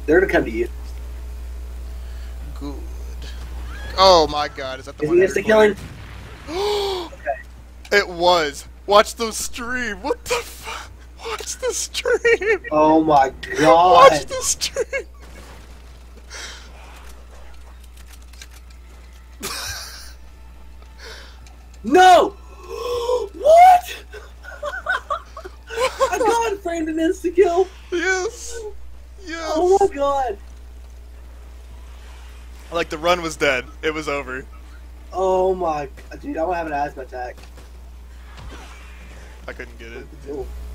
They're gonna come to you. Good. Oh my god, is that the Is one? he insta killing? It was. Watch them stream. What the fuck? Watch the stream. Oh my Watch god! the stream. No! What? I got framed an insta kill. Yes. Yes. Oh my god! Like the run was dead. It was over. Oh my, dude! I don't have an asthma attack. I couldn't get it. What to do?